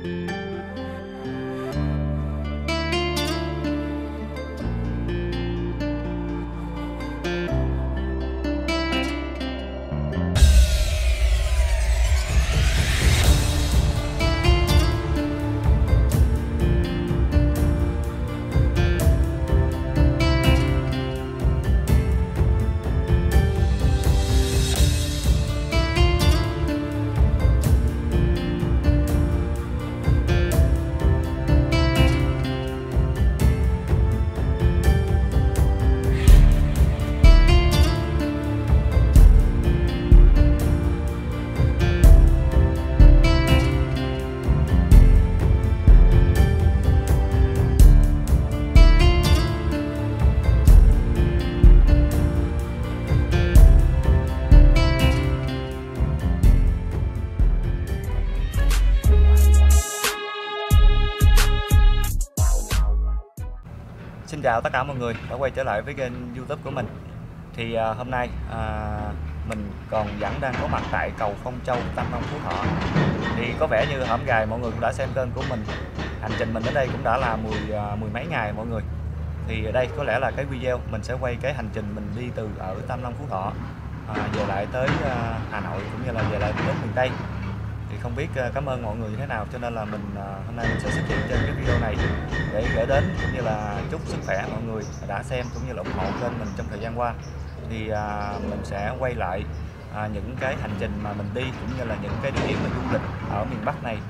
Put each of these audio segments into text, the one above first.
Xin chào tất cả mọi người đã quay trở lại với kênh YouTube của mình. Thì hôm nay mình vẫn đang có mặt tại cầu Phong Châu, Tam Nông, Phú Thọ. Thì có vẻ như hổm gài mọi người cũng đã xem kênh của mình. Hành trình mình đến đây cũng đã là mười mấy ngày mọi người. Thì đây có lẽ là cái video mình sẽ quay cái hành trình mình đi từ ở Tam Nông, Phú Thọ về lại tới Hà Nội, cũng như là về lại đến miền Tây. Thì không biết cảm ơn mọi người như thế nào, cho nên là hôm nay mình sẽ xuất hiện trên cái video này để gửi đến cũng như là chúc sức khỏe mọi người đã xem cũng như là ủng hộ kênh mình trong thời gian qua. Thì mình sẽ quay lại những cái hành trình mà mình đi cũng như là những cái địa điểm du lịch ở miền Bắc này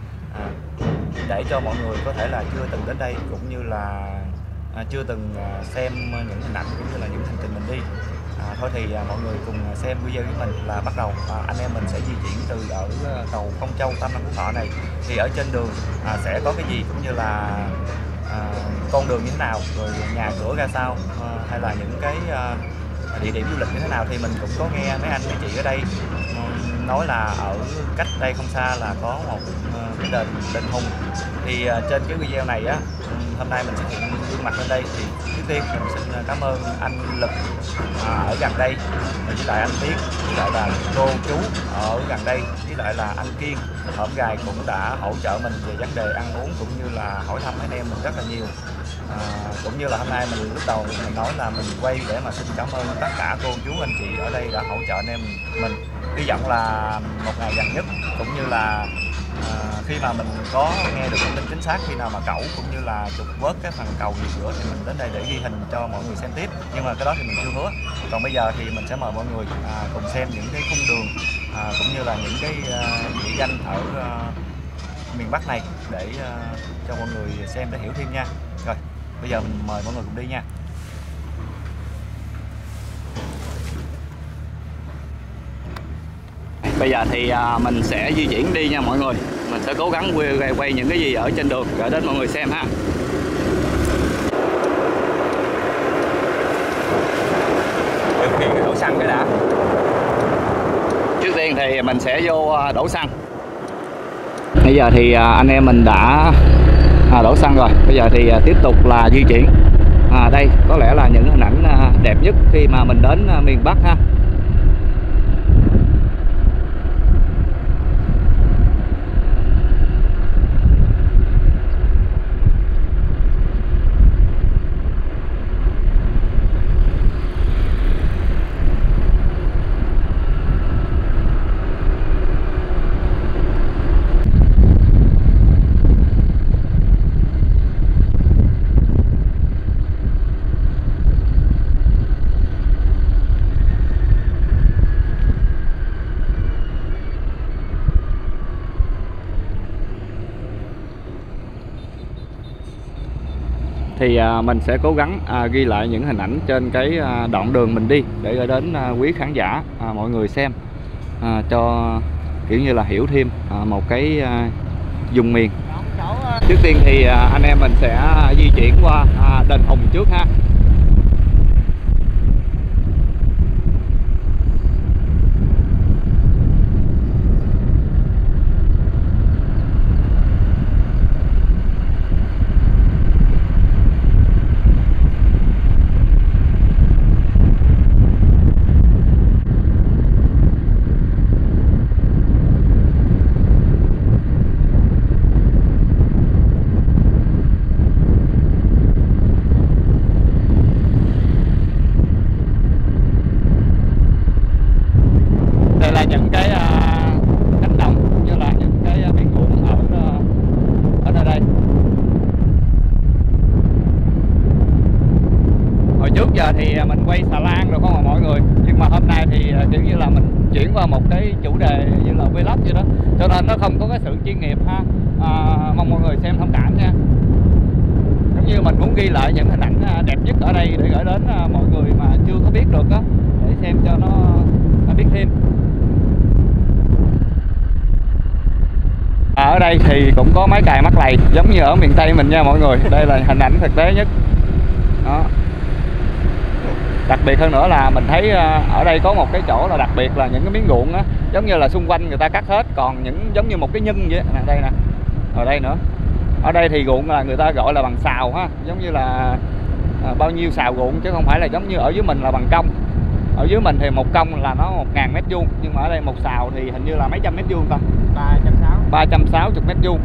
để cho mọi người có thể là chưa từng đến đây cũng như là chưa từng xem những hình ảnh cũng như là những hành trình mình đi. Thôi thì mọi người cùng xem video với mình là bắt đầu. Anh em mình sẽ di chuyển từ ở cầu Phong Châu, Tam Nông, Phú Thọ này. Thì ở trên đường sẽ có cái gì cũng như là con đường như thế nào, rồi nhà cửa ra sao, hay là những cái địa điểm du lịch như thế nào, thì mình cũng có nghe mấy anh mấy chị ở đây nói là ở cách đây không xa là có một cái đền Hùng. Thì trên cái video này á, hôm nay mình sẽ hiện gương mặt lên đây. Thì trước tiên mình xin cảm ơn anh Lực ở gần đây, với lại anh Tiến, với lại là cô chú ở gần đây, với lại là anh Kiên hổm gài cũng đã hỗ trợ mình về vấn đề ăn uống cũng như là hỏi thăm anh em mình rất là nhiều. Cũng như là hôm nay mình lúc đầu mình nói là mình quay để mà xin cảm ơn tất cả cô chú anh chị ở đây đã hỗ trợ anh em mình. Hy vọng là một ngày gần nhất cũng như là khi mà mình có nghe được thông tin chính xác khi nào mà cẩu cũng như là trục vớt cái phần cầu gì nữa thì mình đến đây để ghi hình cho mọi người xem tiếp. Nhưng mà cái đó thì mình chưa hứa. Còn bây giờ thì mình sẽ mời mọi người cùng xem những cái khung đường cũng như là những cái địa danh ở miền Bắc này để cho mọi người xem để hiểu thêm nha. Rồi bây giờ mình mời mọi người cùng đi nha. Bây giờ thì mình sẽ di chuyển đi nha mọi người. Mình sẽ cố gắng quay những cái gì ở trên đường gửi đến mọi người xem ha. Điều khiển đổ xăng cái đã. Trước tiên thì mình sẽ vô đổ xăng. Bây giờ thì anh em mình đã đổ xăng rồi. Bây giờ thì tiếp tục là di chuyển. Đây có lẽ là những hình ảnh đẹp nhất khi mà mình đến miền Bắc ha. Thì mình sẽ cố gắng ghi lại những hình ảnh trên cái đoạn đường mình đi để gửi đến quý khán giả mọi người xem cho kiểu như là hiểu thêm một cái vùng miền. Trước tiên thì anh em mình sẽ di chuyển qua đền Hùng trước ha. chuyển qua một cái chủ đề như là vlog vậy đó, cho nên nó không có cái sự chuyên nghiệp ha. Mong mọi người xem thông cảm nha. Giống như mình muốn ghi lại những hình ảnh đẹp nhất ở đây để gửi đến mọi người mà chưa có biết được đó, để xem cho nó biết thêm. Ở đây thì cũng có máy cày mắt lầy giống như ở miền Tây mình nha mọi người. Đây là hình ảnh thực tế nhất đó. Đặc biệt hơn nữa là mình thấy ở đây có một cái chỗ là đặc biệt là những cái miếng ruộng á, giống như là xung quanh người ta cắt hết, còn những giống như một cái nhân vậy nè, đây nè, ở đây nữa. Ở đây thì ruộng là người ta gọi là bằng sào ha, giống như là bao nhiêu sào ruộng, chứ không phải là giống như ở dưới mình là bằng công. Ở dưới mình thì một công là nó 1000 mét vuông, nhưng mà ở đây một sào thì hình như là mấy trăm mét vuông ta, 360 mét vuông.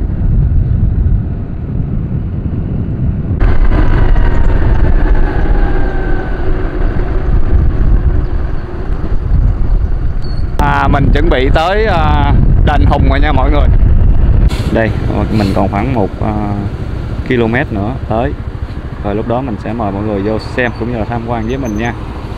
Mình chuẩn bị tới đền Hùng rồi nha mọi người. Đây mình còn khoảng 1 km nữa tới, rồi lúc đó mình sẽ mời mọi người vô xem cũng như là tham quan với mình nha.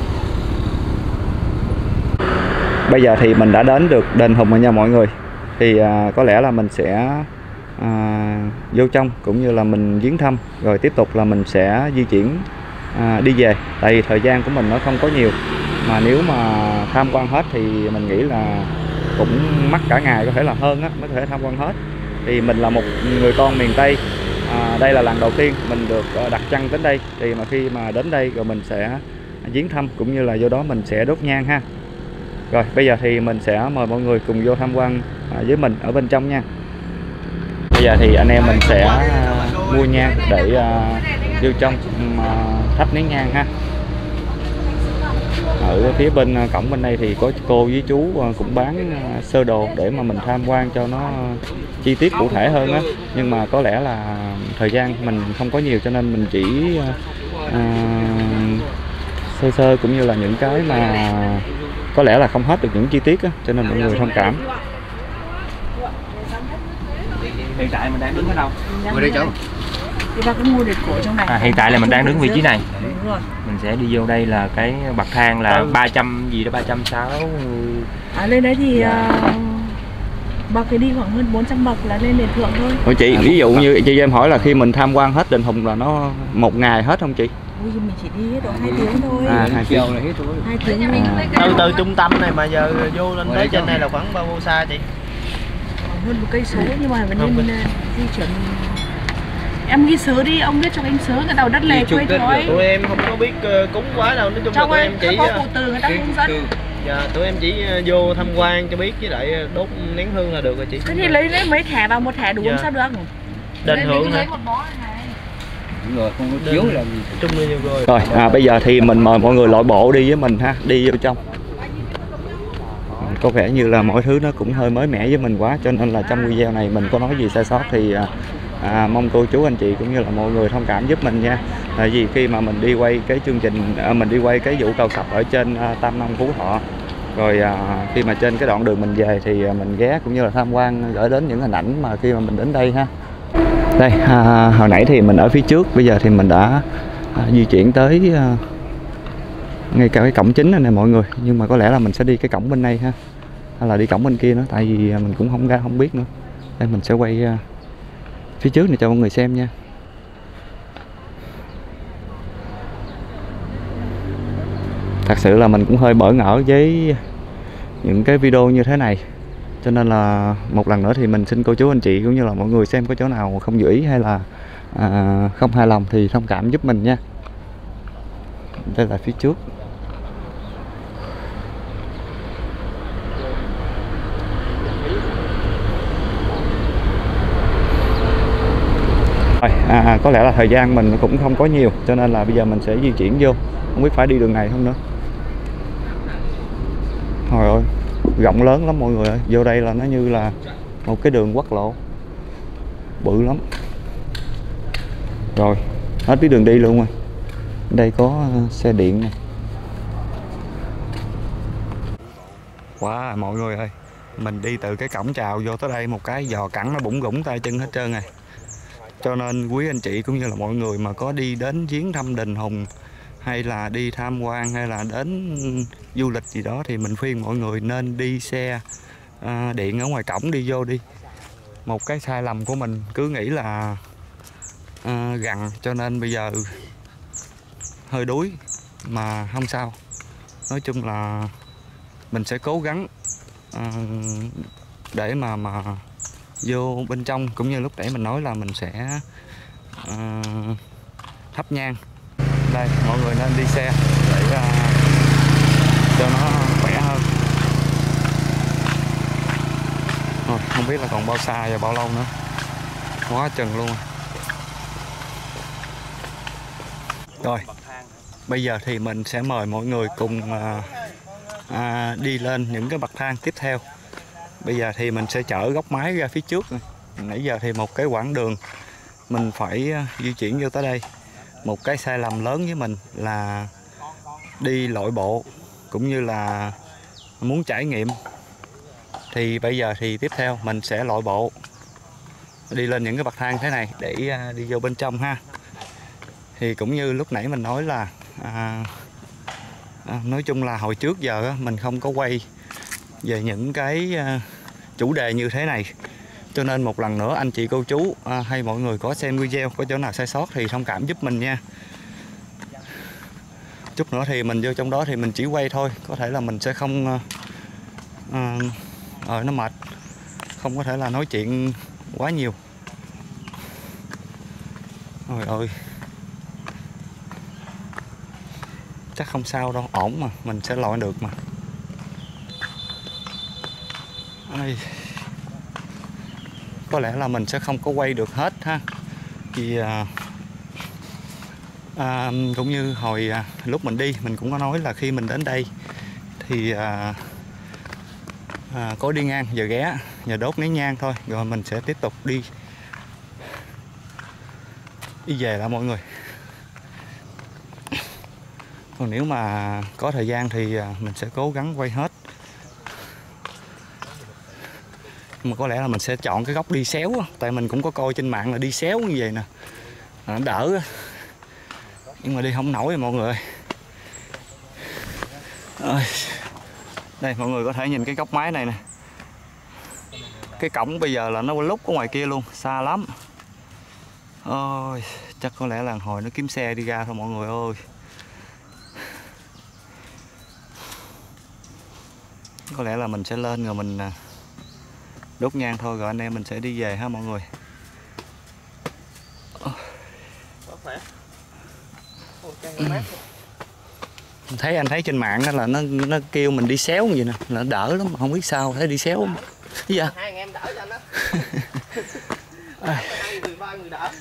Bây giờ thì mình đã đến được đền Hùng rồi nha mọi người. Thì có lẽ là mình sẽ vô trong cũng như là mình viếng thăm, rồi tiếp tục là mình sẽ di chuyển đi về. Tại vì thời gian của mình nó không có nhiều, mà nếu mà tham quan hết thì mình nghĩ là cũng mất cả ngày, có thể là hơn á mới có thể tham quan hết. Thì mình là một người con miền Tây, đây là lần đầu tiên mình được đặt chân đến đây. Thì mà khi mà đến đây rồi mình sẽ viếng thăm cũng như là vô đó mình sẽ đốt nhang ha. Rồi bây giờ thì mình sẽ mời mọi người cùng vô tham quan với mình ở bên trong nha. Bây giờ thì anh em mình sẽ mua nhang để vô trong thắp nén nhang ha. Ở phía bên cổng bên đây thì có cô với chú cũng bán sơ đồ để mà mình tham quan cho nó chi tiết cụ thể hơn á. Nhưng mà có lẽ là thời gian mình không có nhiều cho nên mình chỉ sơ sơ cũng như là những cái mà có lẽ là không hết được những chi tiết á, cho nên mọi người thông cảm. Hiện tại mình đang đứng ở đâu? Ngồi đây cháu. Thì bác cứ mua điện cổ trong này. Hiện tại là mình đang đứng vị trí này. Đúng rồi. Mình sẽ đi vô đây là cái bậc thang là 300 gì đó, 360. Lên đấy thì bậc cái đi khoảng hơn 400 bậc là lên đền thượng thôi. Ủa chị, ví dụ như chị em hỏi là khi mình tham quan hết đền Hùng là nó một ngày hết không chị? Ui, mình chỉ đi hết độ 2 tiếng thôi. 2 tiếng là hết rồi. 2 tiếng. Từ trung tâm này mà giờ vô lên tới trên này là khoảng bao xa chị? Hơn 1 cây số, nhưng mà vẫn nên di chuyển. Em ghi sớ đi, ông biết cho anh sớ cái đầu đất lề quê thôi. Tụi em không có biết cúng quá đâu, nói chung là tụi em chỉ có cụ từ người ta hướng dẫn. Dạ, tụi em chỉ vô tham quan cho biết, với lại đốt nén hương là được rồi chị. Thế thì lấy mấy thẻ vào, một thẻ đủ sao được? Đền thượng hả? Rồi không có chiếu là gì. Trung nhiêu rồi. Rồi, bây giờ thì mình mời mọi người lội bộ đi với mình ha, đi vô trong. Có vẻ như là mọi thứ nó cũng hơi mới mẻ với mình quá, cho nên là trong video này mình có nói gì sai sót thì mong cô chú anh chị cũng như là mọi người thông cảm giúp mình nha. Tại vì khi mà mình đi quay cái chương trình, mình đi quay cái vụ cầu sập ở trên Tam Nông Phú Thọ, rồi khi mà trên cái đoạn đường mình về thì mình ghé cũng như là tham quan, gửi đến những hình ảnh mà khi mà mình đến đây ha. Đây, hồi nãy thì mình ở phía trước, bây giờ thì mình đã di chuyển tới ngay cả cái cổng chính này nè mọi người. Nhưng mà có lẽ là mình sẽ đi cái cổng bên đây ha, hay là đi cổng bên kia nữa, tại vì mình cũng không biết nữa. Đây mình sẽ quay phía trước này cho mọi người xem nha. Thật sự là mình cũng hơi bỡ ngỡ với những cái video như thế này, cho nên là một lần nữa thì mình xin cô chú anh chị cũng như là mọi người xem có chỗ nào không vừa ý hay là không hài lòng thì thông cảm giúp mình nha. Đây là phía trước. Rồi, có lẽ là thời gian mình cũng không có nhiều, cho nên là bây giờ mình sẽ di chuyển vô, không biết phải đi đường này không nữa. Trời ơi, rộng lớn lắm mọi người ơi, vô đây là nó như là một cái đường quốc lộ bự lắm. Rồi, hết cái đường đi luôn rồi. Đây có xe điện này. Wow, mọi người ơi, mình đi từ cái cổng chào vô tới đây một cái giò cẳng nó bủng rủng tay chân hết trơn này. Cho nên quý anh chị cũng như là mọi người mà có đi đến viếng thăm đền Hùng hay là đi tham quan hay là đến du lịch gì đó thì mình khuyên mọi người nên đi xe điện ở ngoài cổng đi vô đi. Một cái sai lầm của mình cứ nghĩ là gằn cho nên bây giờ hơi đuối, mà không sao. Nói chung là mình sẽ cố gắng để mà vô bên trong, cũng như lúc nãy mình nói là mình sẽ thắp nhang. Đây, mọi người nên đi xe để cho nó khỏe hơn. Không biết là còn bao xa và bao lâu nữa, quá chừng luôn. Rồi, bây giờ thì mình sẽ mời mọi người cùng đi lên những cái bậc thang tiếp theo. Bây giờ thì mình sẽ chở góc máy ra phía trước. Nãy giờ thì một cái quãng đường mình phải di chuyển vô tới đây. Một cái sai lầm lớn với mình là đi lội bộ, cũng như là muốn trải nghiệm. Thì bây giờ thì tiếp theo mình sẽ lội bộ đi lên những cái bậc thang thế này để đi vô bên trong ha. Thì cũng như lúc nãy mình nói là nói chung là hồi trước giờ mình không có quay về những cái chủ đề như thế này, cho nên một lần nữa anh chị cô chú hay mọi người có xem video có chỗ nào sai sót thì thông cảm giúp mình nha. Chút nữa thì mình vô trong đó thì mình chỉ quay thôi, có thể là mình sẽ không nó mệt, không có thể là nói chuyện quá nhiều. Ôi ơi, chắc không sao đâu, ổn mà, mình sẽ lội được mà. Có lẽ là mình sẽ không có quay được hết ha, vì cũng như hồi lúc mình đi mình cũng có nói là khi mình đến đây thì có đi ngang giờ ghé giờ đốt nén nhang thôi, rồi mình sẽ tiếp tục đi về lại mọi người. Còn nếu mà có thời gian thì mình sẽ cố gắng quay hết, mà có lẽ là mình sẽ chọn cái góc đi xéo, tại mình cũng có coi trên mạng là đi xéo như vậy nè, nó đỡ, nhưng mà đi không nổi rồi mọi người ơi. Đây mọi người có thể nhìn cái góc máy này nè, cái cổng bây giờ là nó lúc ở ngoài kia luôn, xa lắm. Ôi, chắc có lẽ là hồi nó kiếm xe đi ra thôi mọi người ơi. Có lẽ là mình sẽ lên rồi mình đốt nhang thôi, rồi anh em mình sẽ đi về ha mọi người. Anh thấy trên mạng đó là nó kêu mình đi xéo như vậy nè, là đỡ lắm, mà không biết sao thấy đi xéo. Dạ. Hai anh em đỡ cho anh đó. Hai người, ba người đỡ.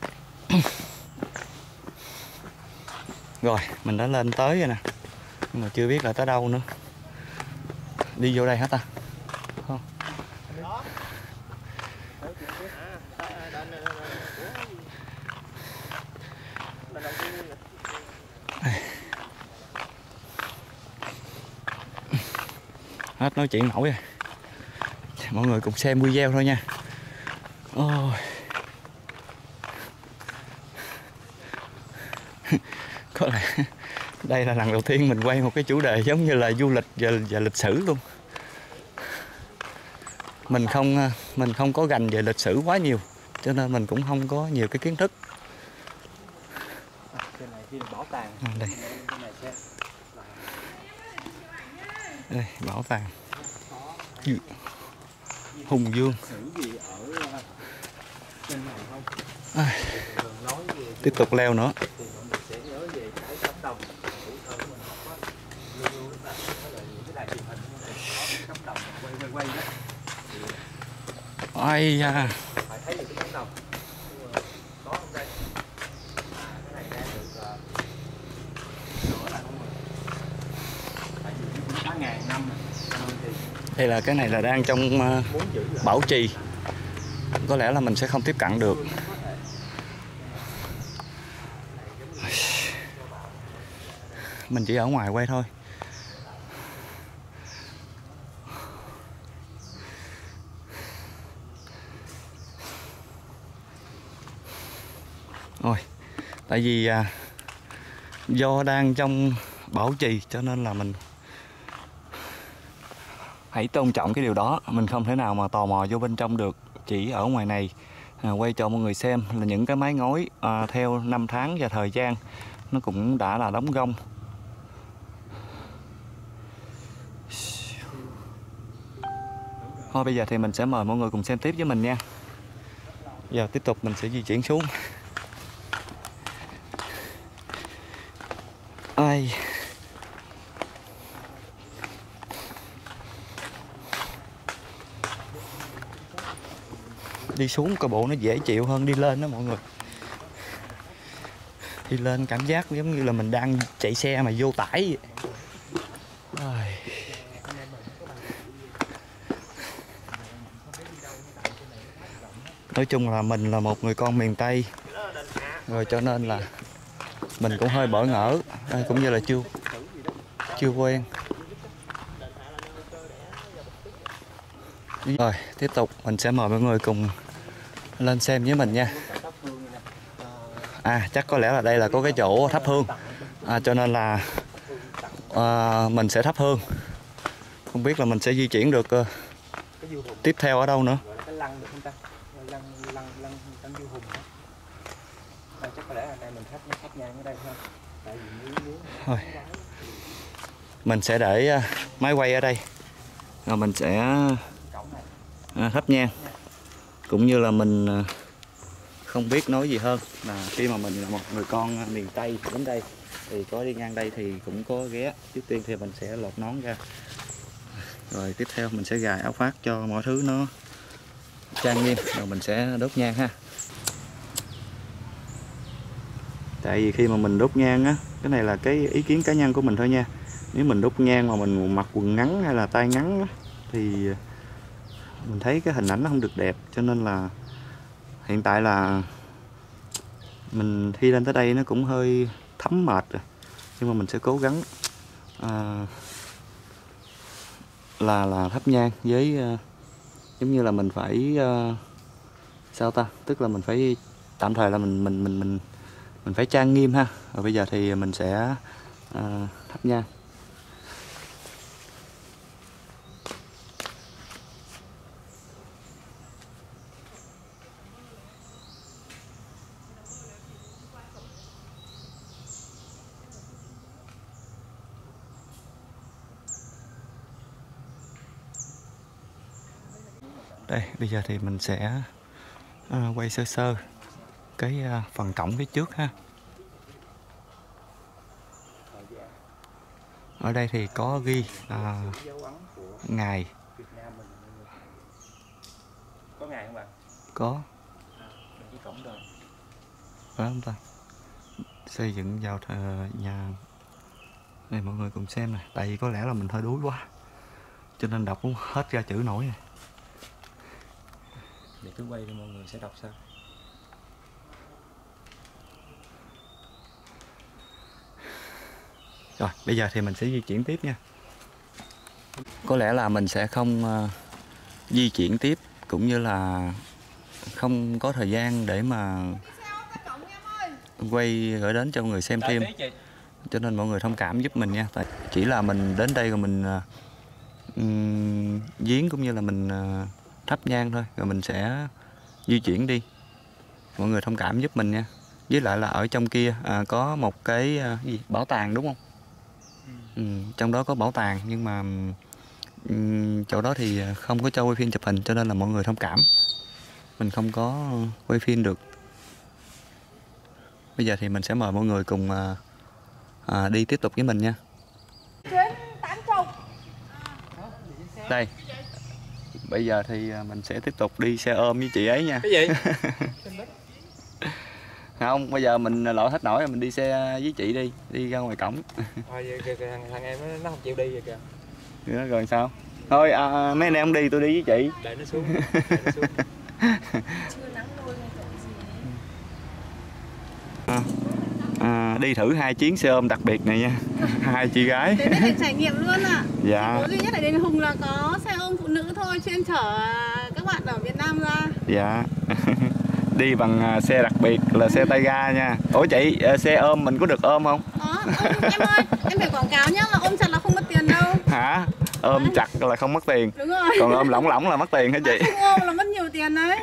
Rồi, mình đã lên tới rồi nè, nhưng mà chưa biết là tới đâu nữa. Đi vô đây hả ta? Không. Hết nói chuyện nổi rồi. Mọi người cùng xem video thôi nha. Ôi. Có lẽ đây là lần đầu tiên mình quay một cái chủ đề giống như là du lịch và lịch sử luôn. Mình không có gành về lịch sử quá nhiều, cho nên mình cũng không có nhiều cái kiến thức. Trên này thì bảo tàng. Đây. Đây, bảo tàng Hùng Vương. Tiếp tục leo nữa. Ai da. Phải thấy được cái cánh đồng. Có không đây? Cái này ra được nửa là không rồi. Tại vì cũng cả ngàn năm rồi. Đây là cái này là đang trong bảo trì, có lẽ là mình sẽ không tiếp cận được. Mình chỉ ở ngoài quay thôi. Rồi, tại vì do đang trong bảo trì cho nên là mình hãy tôn trọng cái điều đó. Mình không thể nào mà tò mò vô bên trong được. Chỉ ở ngoài này quay cho mọi người xem là những cái mái ngói theo năm tháng và thời gian nó cũng đã là đóng gông. Thôi bây giờ thì mình sẽ mời mọi người cùng xem tiếp với mình nha. Giờ tiếp tục mình sẽ di chuyển xuống. Ai đi xuống coi bộ nó dễ chịu hơn đi lên đó mọi người. Đi lên cảm giác giống như là mình đang chạy xe mà vô tải vậy. Nói chung là mình là một người con miền Tây rồi cho nên là mình cũng hơi bỡ ngỡ, cũng như là chưa quen. Rồi tiếp tục mình sẽ mời mọi người cùng lên xem với mình nha. Chắc có lẽ là đây là có cái chỗ thắp hương, cho nên là mình sẽ thắp hương. Không biết là mình sẽ di chuyển được tiếp theo ở đâu nữa. Chắc có lẽ là đây mình thắp nhang ở đây thôi. Tại vì thôi mình sẽ để máy quay ở đây rồi mình sẽ thắp nhang, cũng như là mình không biết nói gì hơn là khi mà mình là một người con miền Tây đến đây thì có đi ngang đây thì cũng có ghé. Trước tiên thì mình sẽ lột nón ra, rồi tiếp theo mình sẽ gài áo khoác cho mọi thứ nó trang nghiêm, rồi mình sẽ đốt nhang ha. Tại vì khi mà mình đốt nhang á, cái này là cái ý kiến cá nhân của mình thôi nha. Nếu mình đốt nhang mà mình mặc quần ngắn hay là tay ngắn á, thì mình thấy cái hình ảnh nó không được đẹp. Cho nên là hiện tại là mình thi lên tới đây nó cũng hơi thấm mệt rồi. Nhưng mà mình sẽ cố gắng là thắp nhang với giống như là mình phải sao ta, tức là mình phải tạm thời là mình phải trang nghiêm ha. Rồi bây giờ thì mình sẽ thắp nhang. Đây, bây giờ thì mình sẽ quay sơ sơ cái phần cổng phía trước ha. Ở đây thì có ghi ngày. Có ngày không bạn? Có. Cái cổng rồi. Phải không ta? Xây dựng vào nhà này, mọi người cùng xem nè. Tại vì có lẽ là mình hơi đuối quá cho nên đọc cũng hết ra chữ nổi này. Để cứ quay cho mọi người sẽ đọc sao. Rồi bây giờ thì mình sẽ di chuyển tiếp nha. Có lẽ là mình sẽ không di chuyển tiếp, cũng như là không có thời gian để mà quay gửi đến cho mọi người xem thêm. Cho nên mọi người thông cảm giúp mình nha. Tại chỉ là mình đến đây rồi mình viếng cũng như là mình thắp nhang thôi, rồi mình sẽ di chuyển đi. Mọi người thông cảm giúp mình nha. Với lại là ở trong kia có một cái gì bảo tàng đúng không? Trong đó có bảo tàng, nhưng mà chỗ đó thì không có cho quay phim chụp hình, cho nên là mọi người thông cảm, mình không có quay phim được. Bây giờ thì mình sẽ mời mọi người cùng đi tiếp tục với mình nha. Đây, bây giờ thì mình sẽ tiếp tục đi xe ôm với chị ấy nha. Cái gì? Không, bây giờ mình lội hết nổi rồi, mình đi xe với chị đi ra ngoài cổng. Thôi kìa, thằng em nó không chịu đi vậy kìa. Rồi sao? Thôi mấy anh em đi, tôi đi với chị. Để nó xuống. Để nó xuống. Chưa nắng nôi hay gì. Đi thử 2 chuyến xe ôm đặc biệt này nha. 2 chị gái. Đến đây để trải nghiệm luôn ạ. Dạ. Có duy nhất ở Đền Hùng là có xe ôm phụ nữ thôi, chuyên chở các bạn ở Việt Nam ra. Dạ. Đi bằng xe đặc biệt là xe tay ga nha. Ủa chị, xe ôm mình có được ôm không? Có, Em ơi, em phải quảng cáo nhá, là ôm chặt là không mất tiền đâu. Hả? Ôm chặt là không mất tiền. Đúng rồi. Còn ôm lỏng lỏng là mất tiền hả chị? Không ôm là mất nhiều tiền đấy.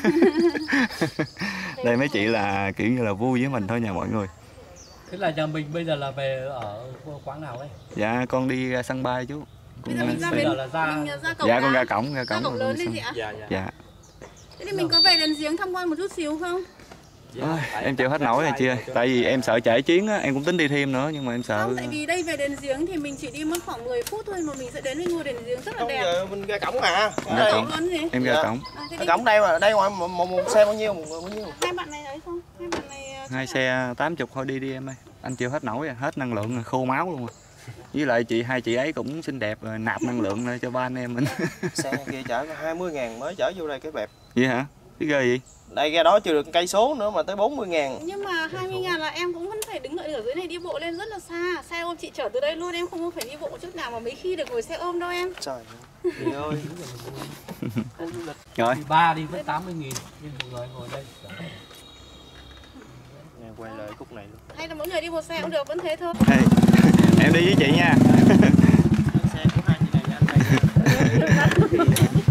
Đây mấy chị là kiểu như là vui với mình thôi nha mọi người. Thế là nhà mình bây giờ là về ở quán nào đấy? Dạ con đi ra sân bay chú. Bây giờ mình ra bây bến, giờ là ra... mình ra cổng. Dạ con ra ra cổng cổng lớn đi chị ạ. Dạ. Dạ. Thế thì mình có về đền giếng tham quan một chút xíu không? Ôi, em chịu hết nổi rồi chị ơi. Tại vì em sợ trễ chuyến á, em cũng tính đi thêm nữa nhưng mà em sợ. Không, tại vì đây về đền giếng thì mình chỉ đi mất khoảng 10 phút thôi mà mình sẽ đến với ngôi đền giếng rất là đẹp. Giờ mình ra cổng mà. Ra cổng. Luôn gì? Em ra cổng. Thế đi. Cổng đây mà, đây ngoài một xe bao nhiêu? Hai bạn này đấy không? Hai bạn này Hai xe 80 thôi đi em ơi. Anh chịu hết nổi rồi, hết năng lượng rồi, khô máu luôn rồi. Với lại hai chị ấy cũng xinh đẹp rồi, nạp năng lượng lên cho ba anh em mình. Xe kia chở 20.000 mới chở vô đây cái bẹp. Vậy hả? Cái ghê gì? Đây ra đó chưa được cây số nữa mà tới 40.000. nhưng mà 20.000 là em cũng vẫn phải đứng đợi ở dưới này đi bộ lên rất là xa. Xe ôm chị chở từ đây luôn, em không phải đi bộ một chút nào mà mấy khi được ngồi xe ôm đâu em. Trời ơi. Rồi. Đi 3 đi với 80.000 nhưng một người ngồi đây. Nè quay lại khúc này luôn. Hay là mỗi người đi một xe cũng được, vẫn thế thôi. Hey, em đi với chị nha. Xe của hai chị này nha anh đây.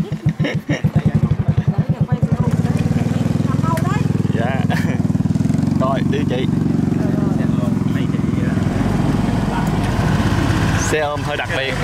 Dạ. Rồi đi chị. Xe ôm hơi đặc biệt.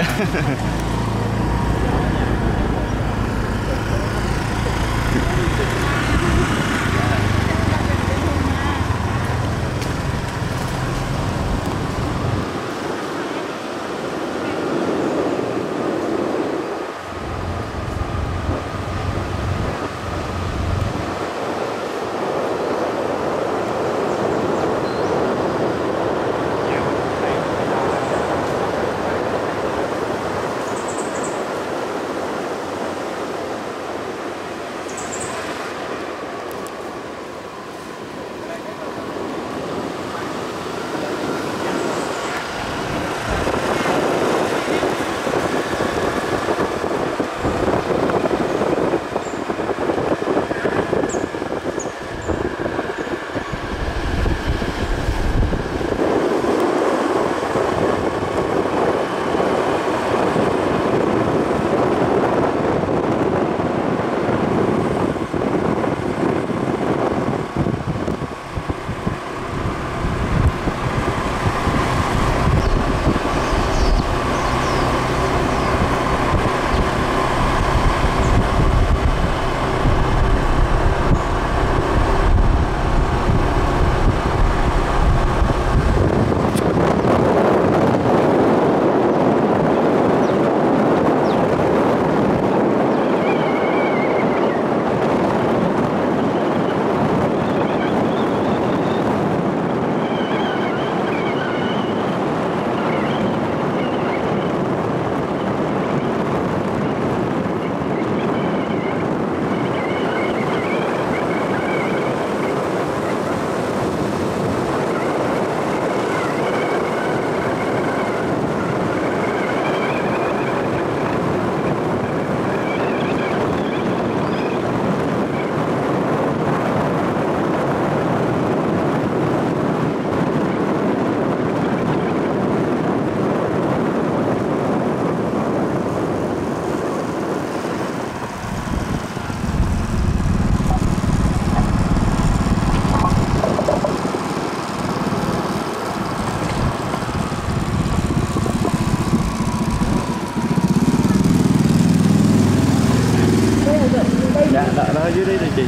Dạ, đó dưới đi chị.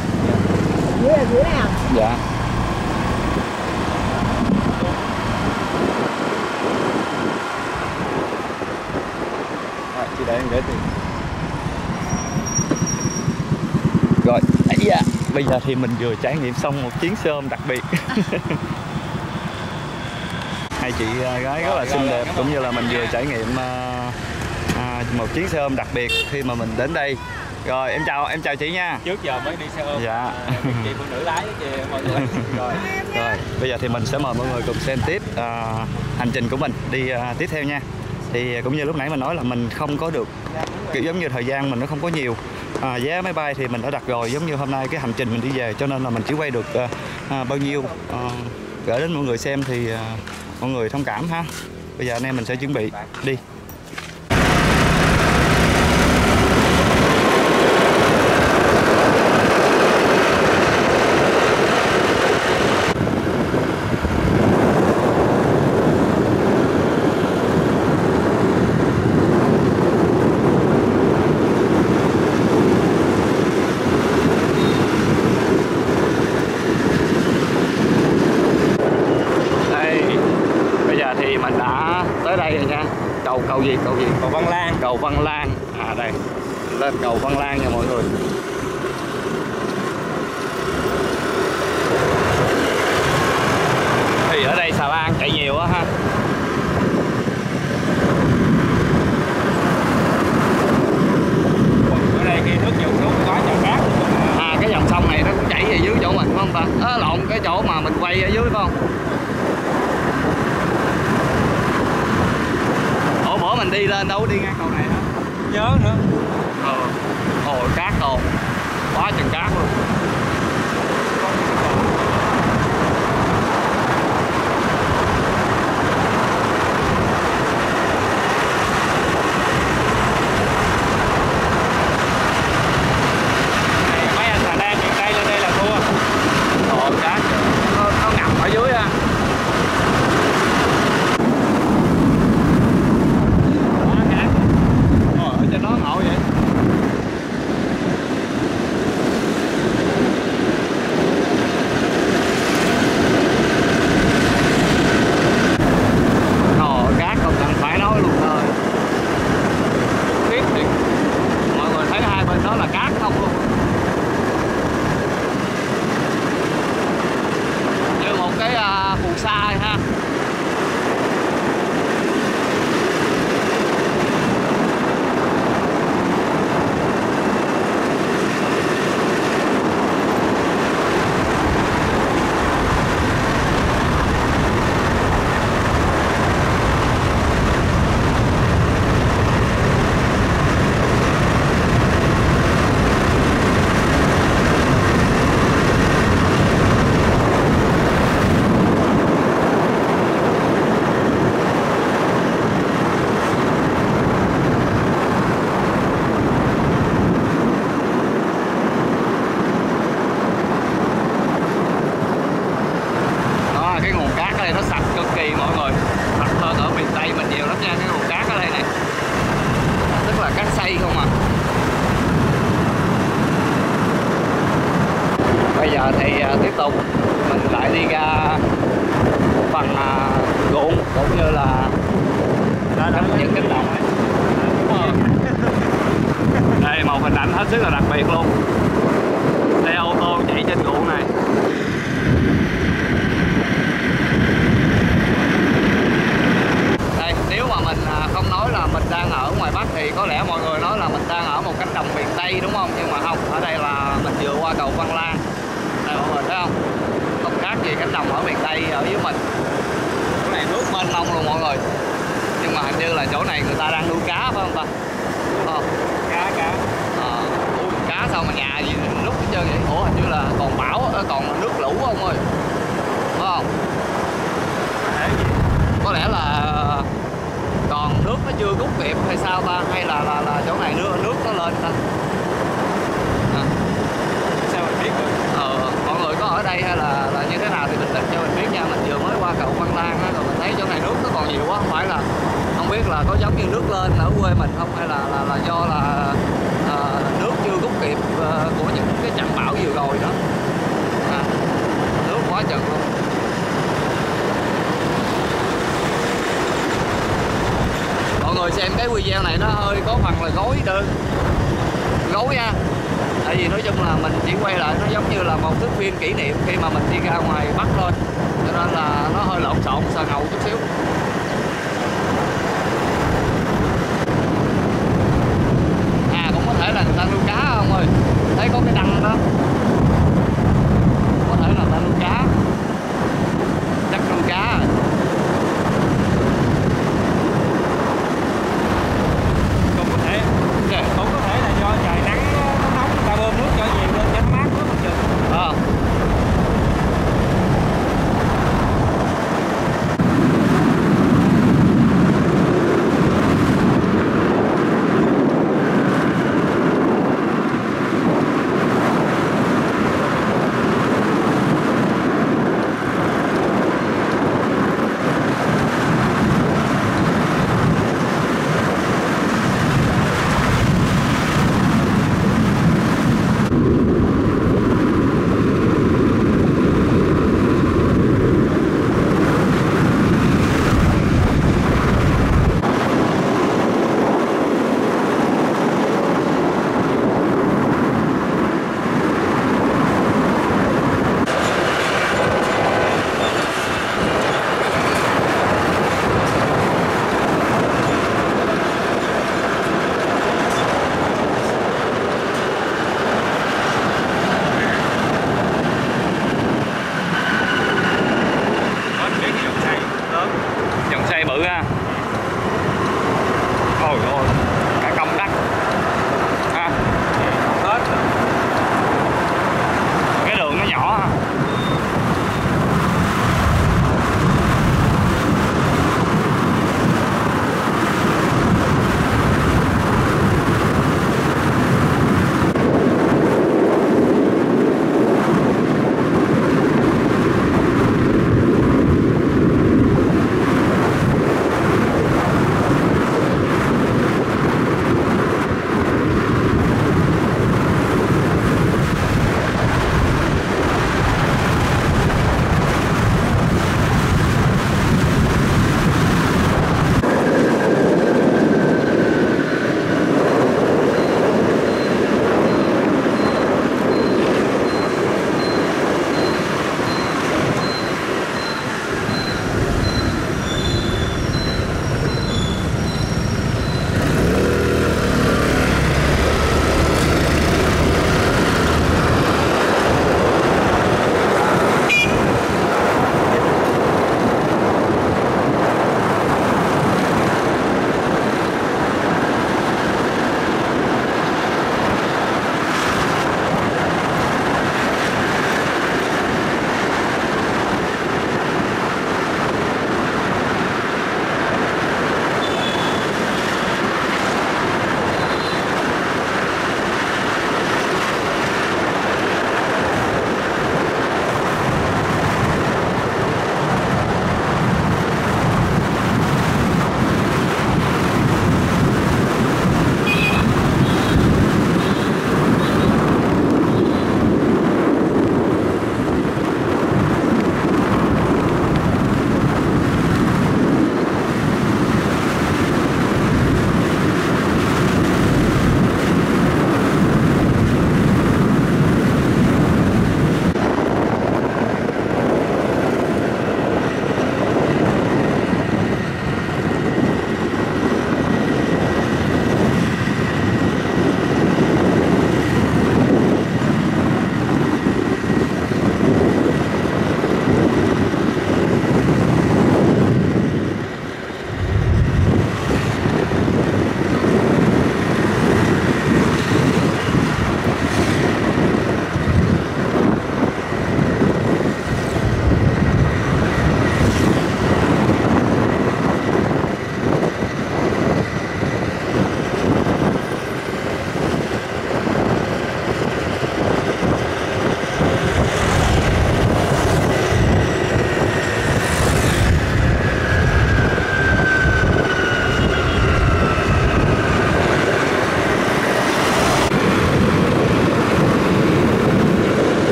Dưới là dưới này à? Dạ. Rồi, chị để em để tiền. Rồi, dạ. Bây giờ thì mình vừa trải nghiệm xong một chuyến xe ôm đặc biệt. Hai chị gái rất là xinh đẹp, cũng như là mình vừa trải nghiệm một chuyến xe ôm đặc biệt khi mà mình đến đây. Rồi em chào chị nha. Trước giờ mới đi xe ôm. Dạ. Chị phụ nữ lái kìa mọi người. Rồi, bây giờ thì mình sẽ mời mọi người cùng xem tiếp hành trình của mình đi tiếp theo nha. Thì cũng như lúc nãy mình nói là mình không có được kiểu giống như thời gian mình nó không có nhiều. Vé máy bay thì mình đã đặt rồi, giống như hôm nay cái hành trình mình đi về cho nên là mình chỉ quay được bao nhiêu gửi đến mọi người xem thì mọi người thông cảm ha. Bây giờ anh em mình sẽ chuẩn bị đi. Mình đã tới đây rồi nha. Cầu gì? Cầu Văn Lang. Cầu Văn Lang. À đây, lên cầu Văn Lang nha mọi người. Thì ở đây xà lan chạy nhiều á ha. Ở đây khi nước dòng xuống có chợ cát. À cái dòng sông này nó cũng chảy về dưới chỗ mình phải không ta? Lộn, cái chỗ mà mình quay ở dưới phải không? Bữa mình đi lên đâu đi ngang cầu này hả? Nhớ nữa. Ôi cát còn quá chừng cát luôn. Mấy anh Hà Lan miền Tây lên đây là thua. Ồ cát nó ngập ở dưới ha. Cho nó ngộ vậy. Cát không cần phải nói luôn thôi. Tiếp thì mọi người thấy hai bên đó là cát không luôn. Như một cái phù sa ha. Bây giờ thì tiếp tục mình lại đi ra phần ruộng cũng như là những cánh đồng ấy. Đây một hình ảnh hết sức là đặc biệt luôn. Đây ô tô chạy trên ruộng này. Đây nếu mà mình không nói là mình đang ở ngoài Bắc thì có lẽ mọi người nói là mình đang ở một cánh đồng miền Tây đúng không? Nhưng mà không, ở đây là mình vừa qua cầu Văn Lang. Đây mọi người thấy không? Không khác gì cánh đồng ở miền Tây ở dưới mình. Chỗ này nước mênh mông luôn mọi người. Nhưng mà hình như là chỗ này người ta đang nuôi cá phải không ta? Cá. Cá sao mà nhà gì lúc hết trơn vậy? Ủa hình như là còn bão, còn nước lũ không ơi? Phải không? Có lẽ là còn nước nó chưa rút kịp hay sao ta? Hay là chỗ này nước nó lên ta? Sao mình biết được? Mọi người có ở đây hay là như thế nào thì bình luận cho mình biết nha. Mình vừa mới qua cầu Văn Lang á, rồi mình thấy chỗ này nước nó còn nhiều quá, không phải là không biết là có giống như nước lên ở quê mình không, hay là do là nước chưa rút kịp của những cái trận bão vừa rồi đó. Nước quá chừng luôn. Mọi người xem cái video này nó hơi có phần là gối nha. Tại vì nói chung là mình chỉ quay lại nó giống như là một thước phim kỷ niệm khi mà mình đi ra ngoài Bắc thôi, cho nên là nó hơi lộn xộn, sờ ngầu chút xíu. Cũng có thể là người ta nuôi cá không ơi, thấy có cái đăng đó, có thể là người ta nuôi cá, chắc nuôi cá rồi. Cũng có thể là do trời nắng nó nóng, người ta bơm nước cho nhiều lên cho nó mát nước chừng.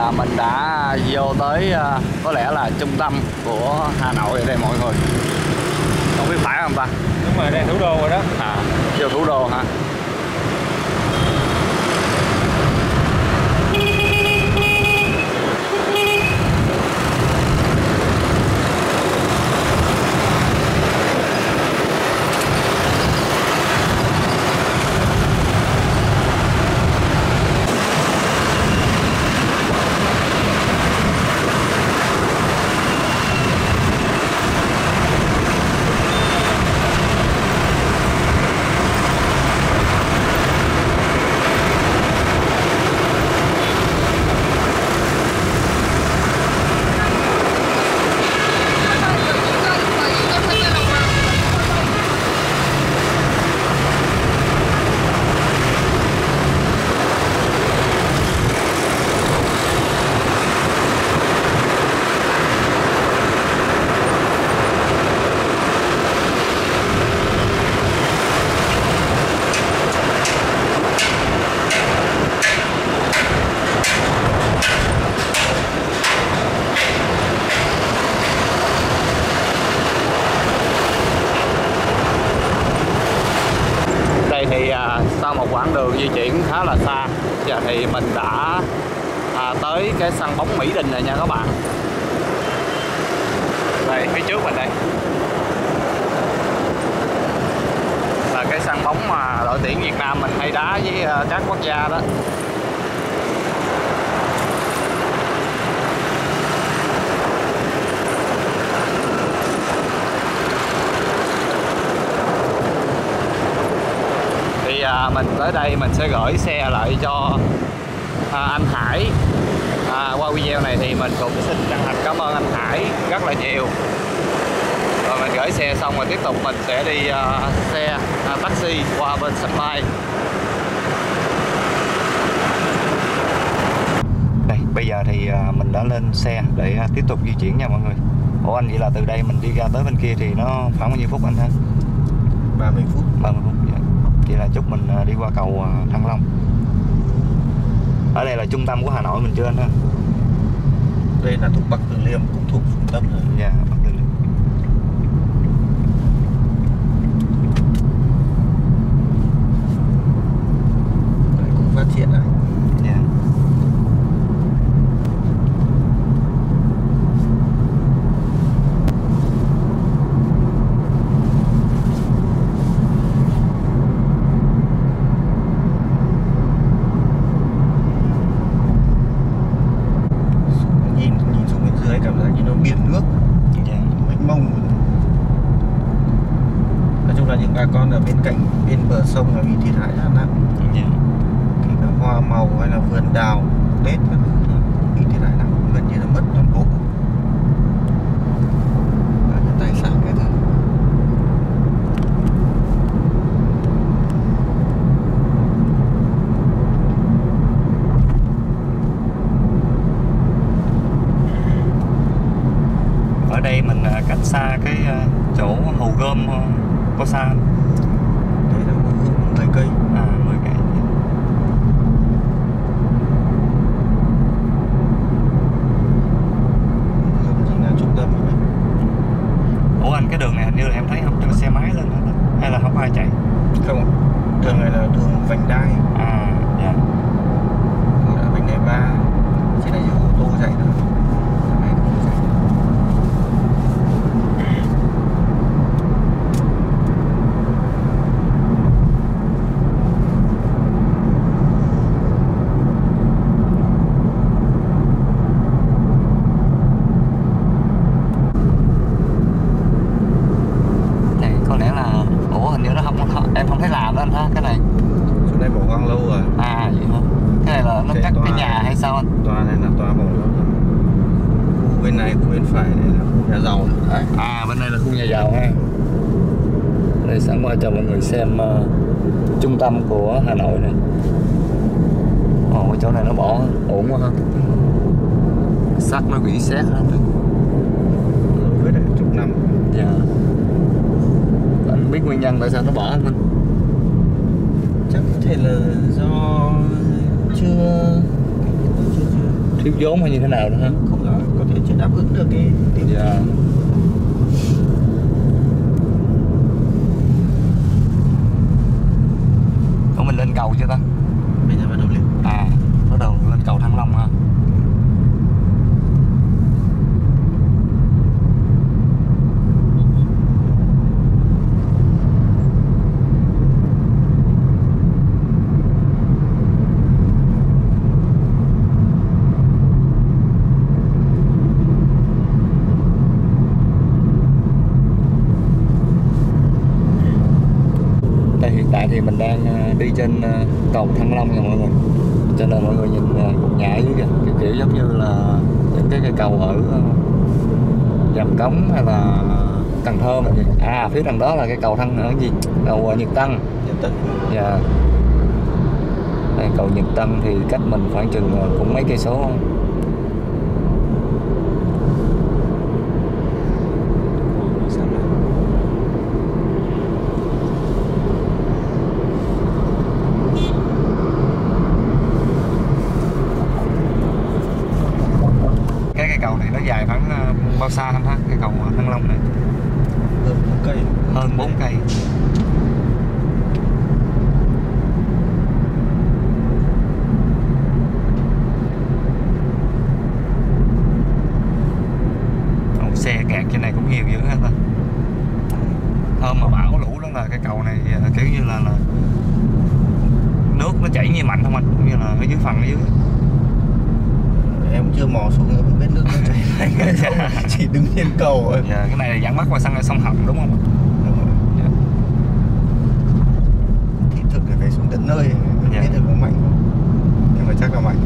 mình đã vô tới có lẽ là trung tâm của Hà Nội ở đây mọi người. Không biết phải không ta? Đúng rồi, đây là thủ đô rồi đó. Vô thủ đô hả? Sau một quãng đường di chuyển khá là xa, giờ thì mình đã tới cái sân bóng Mỹ Đình rồi nha các bạn. Đây phía trước mình đây là cái sân bóng mà đội tuyển Việt Nam mình hay đá với các quốc gia đó. Thì mình tới đây mình sẽ gửi xe lại cho anh Hải. Qua video này thì mình cũng xin chân thành cảm ơn anh Hải rất là nhiều. Rồi mình gửi xe xong rồi tiếp tục mình sẽ đi xe taxi qua bên sân bay. Đây, bây giờ thì mình đã lên xe để tiếp tục di chuyển nha mọi người. Ủa anh, vậy là từ đây mình đi ra tới bên kia thì nó khoảng bao nhiêu phút anh ha? 30 phút. 30 phút. Dạ. Vậy là chúc mình đi qua cầu Thăng Long. Ở đây là trung tâm của Hà Nội mình chưa anh ha? Đây là thuộc Bắc Từ Liêm, cũng thuộc trung tâm rồi. Dạ, Bắc Từ Liêm. Đấy, cũng phát triển này. Dạ. Cảm giác như nó biển nước, mênh mông. Nói chung là những bà con ở bên cạnh bên bờ sông là bị thiệt hại rất nặng. Kể cả hoa màu hay là vườn đào Tết các thứ bị thiệt hại nặng, gần như là mất toàn bộ và những tài sản cái thứ. Ở đây mình cách xa cái chỗ Hồ Gươm có xa? Đấy là Hồ Gươm 10 cây. 10 cây. Hồ Gươm chính là trung tâm rồi. Ủa anh, cái đường này hình như là em thấy không cho xe máy lên hả? Hay là không ai chạy? Không, đường này là đường vành đai. Dạ. Là vành đai 3. Trên này chỉ ô tô chạy thôi. Em không thấy làm đó anh ha, cái này chỗ này bỏ hoang lâu rồi. vậy hả? Cái này là nó cắt cái nhà hay sao anh? Tòa này là tòa bỏ lâu rồi. Khu bên này, khu bên phải này là khu nhà giàu. Đấy. Bên này là khu nhà giàu ha. Đây sẵn qua cho mọi người xem trung tâm của Hà Nội này. Cái chỗ này nó bỏ ổn quá ha. Sắt nó bị xét hết rồi. Biết đấy, chục năm. Dạ. Anh biết nguyên nhân tại sao nó bỏ không anh? Chắc có thể là do chưa thiếu vốn hay như thế nào nữa hả? Không rõ, có thể chưa đáp ứng được cái tiền. Dạ. Ủa mình lên cầu chưa ta? Bây giờ bắt đầu lên. À, bắt đầu lên cầu Thăng Long ha. Hiện tại thì mình đang đi trên cầu Thăng Long nha mọi người, cho nên mọi người nhìn cục nhà ở dưới kìa, kiểu giống như là những cái cây cầu ở Giàm Cống hay là Cần Thơ mà. À, phía đằng đó là cái cầu cầu Nhật Tân. Dạ. Đây, cầu Nhật Tân thì cách mình khoảng chừng cũng mấy cây số. Cái cầu này nó dài khoảng bao xa anh ha? Cái cầu Thăng Long này Hơn 4 cây. hơn 4 cây. Xe kẹt trên này cũng nhiều dữ hết ta. Hôm mà bão lũ đó là cái cầu này kiểu như là nước nó chảy như mạnh không anh, cũng như là ở dưới phần ở dưới. Em chưa mò xuống, em không biết nước nó chảy hay chỉ đứng trên cầu thôi. Dạ, cái này là dẫn bắc qua sông Hồng đúng không? Đúng rồi. Dạ. Thì thực là phải xuống tận nơi mới Dạ. biết được có mạnh không. Nhưng mà chắc là mạnh.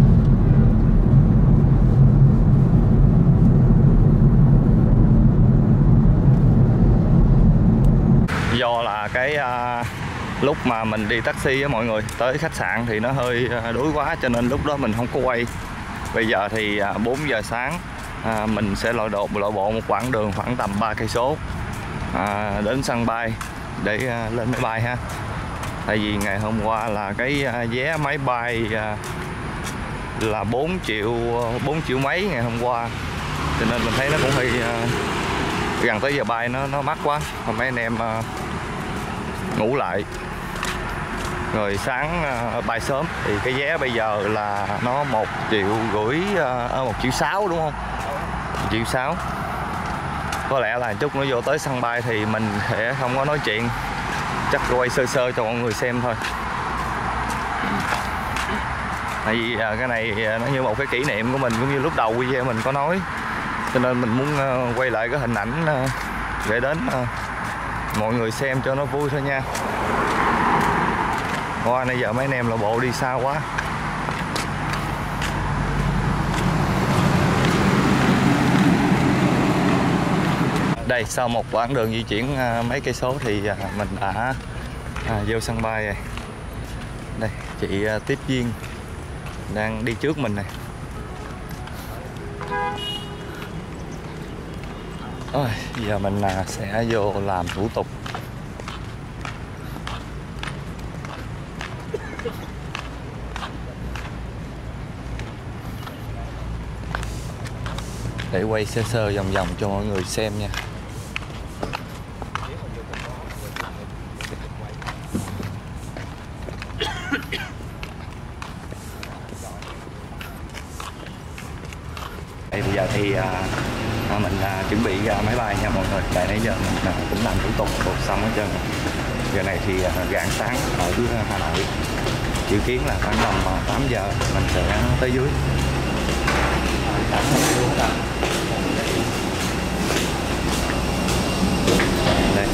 Do là cái lúc mà mình đi taxi á mọi người, tới khách sạn thì nó hơi đuối quá, cho nên lúc đó mình không có quay. Bây giờ thì 4 giờ sáng mình sẽ lội bộ một quãng đường khoảng tầm 3 cây số đến sân bay để lên máy bay ha. Tại vì ngày hôm qua là cái vé máy bay là 4 triệu mấy ngày hôm qua, cho nên mình thấy nó cũng hơi gần tới giờ bay nó mắc quá. Còn mấy anh em ngủ lại rồi sáng bay sớm thì cái vé bây giờ là nó 1,5 triệu, 1,6 triệu đúng không? 1,6 triệu. Có lẽ là chút nữa vô tới sân bay thì mình sẽ không có nói chuyện, chắc quay sơ sơ cho mọi người xem thôi. Tại vì cái này nó như một cái kỷ niệm của mình, cũng như lúc đầu video mình có nói, cho nên mình muốn quay lại cái hình ảnh để đến mọi người xem cho nó vui thôi nha. Qua nãy giờ mấy anh em là bộ đi xa quá. Đây, sau một quãng đường di chuyển mấy cây số thì mình đã vô sân bay rồi. Đây, chị tiếp viên đang đi trước mình này. Rồi, giờ mình sẽ vô làm thủ tục. Để quay sơ sơ vòng vòng cho mọi người xem nha. Bây giờ thì mình chuẩn bị ra máy bay nha mọi người. Tại nãy giờ mình cũng làm thủ tục xong hết trơn. Giờ này thì rạng sáng ở dưới Hà Nội. Dự kiến là khoảng tầm 8 giờ mình sẽ tới dưới. Đây.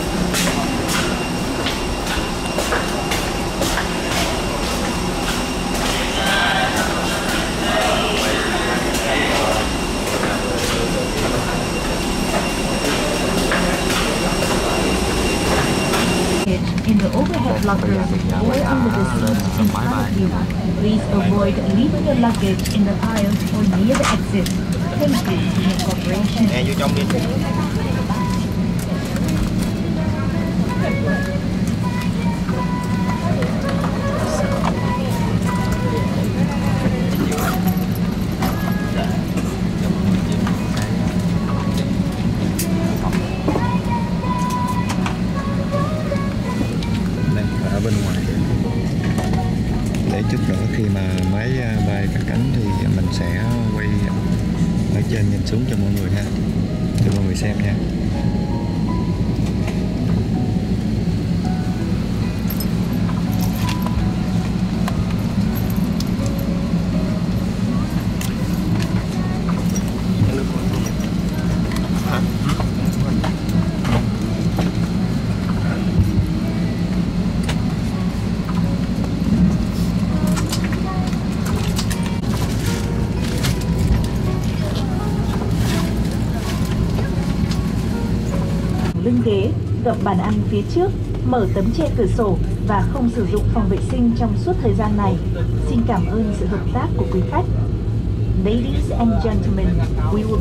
In the overhead lockers or under the seats in front of you. Please avoid leaving your luggage in the aisles or near the exit. Thank you for your cooperation. Nè, vô trong đi. để chút nữa khi mà máy bay cất cánh thì mình sẽ quay ở trên nhìn xuống cho mọi người ha, cho mọi người xem nha. Lưng ghế, gập bàn ăn phía trước, mở tấm che cửa sổ và không sử dụng phòng vệ sinh trong suốt thời gian này. Xin cảm ơn sự hợp tác của quý khách. Ladies and gentlemen, we will...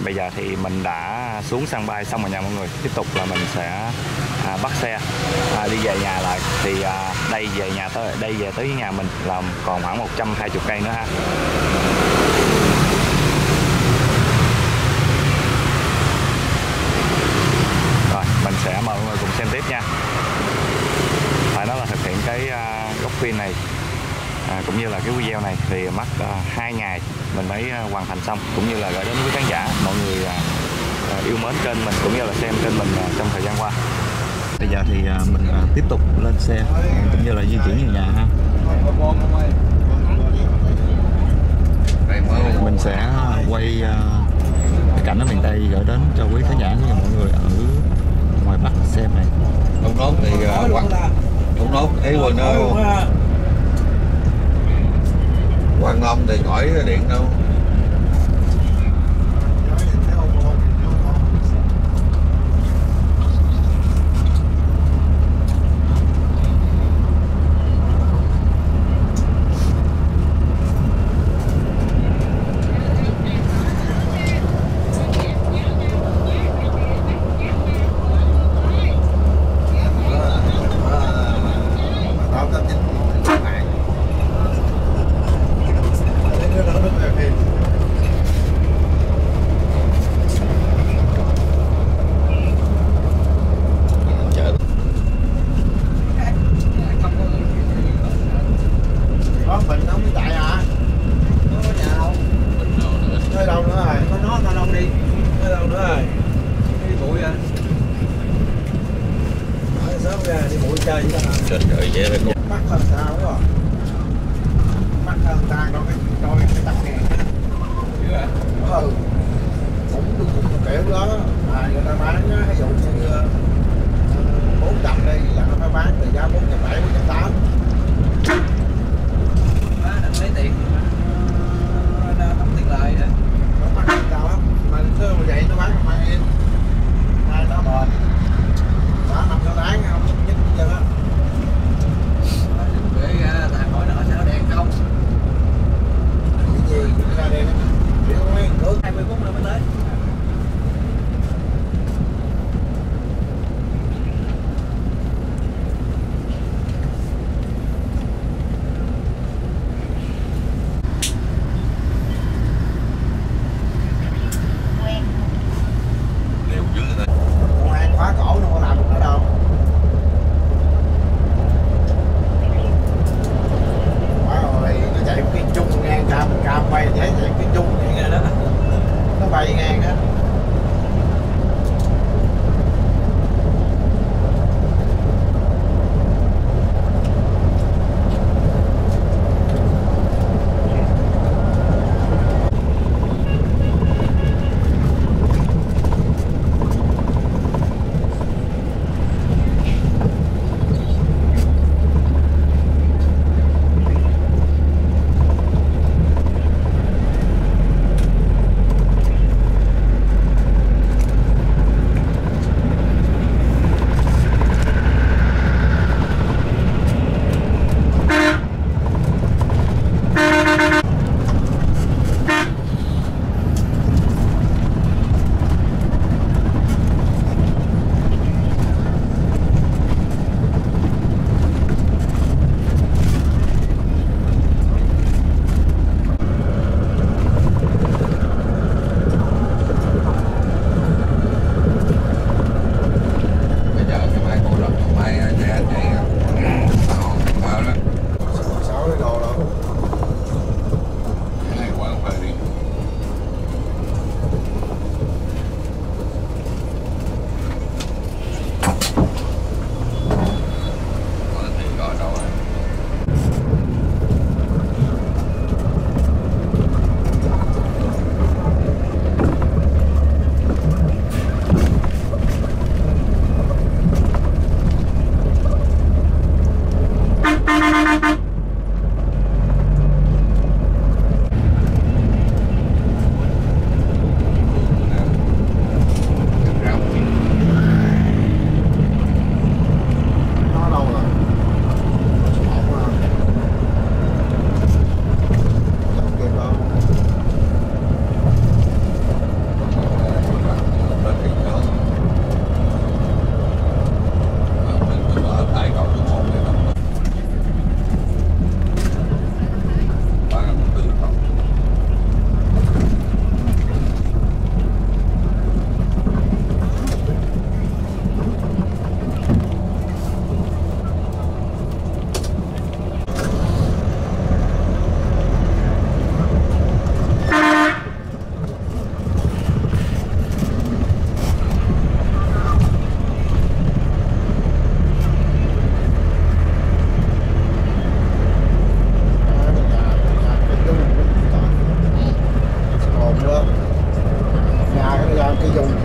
bây giờ thì mình đã xuống sân bay xong rồi nha mọi người. Tiếp tục là mình sẽ bắt xe đi về nhà lại. Thì đây về tới nhà mình là còn khoảng 120 cây nữa ha. Rồi mình sẽ mời mọi người cùng xem tiếp nha. Phải nói là thực hiện cái góc phim này cũng như là cái video này thì mất 2 ngày mình mới hoàn thành xong, cũng như là gửi đến quý khán giả mọi người yêu mến kênh mình cũng như là xem kênh mình trong thời gian qua. Bây giờ thì mình tiếp tục lên xe cũng như là di chuyển về nhà ha. Mình sẽ quay cảnh ở miền Tây gửi đến cho quý khán giả và mọi người ở ngoài Bắc xem này. Không nốt thì không nốt ấy quên đâu. Quang Long thì ngỏi điện đâu.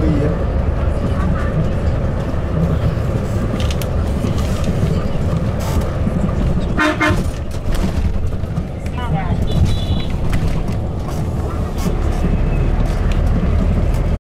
Phi á.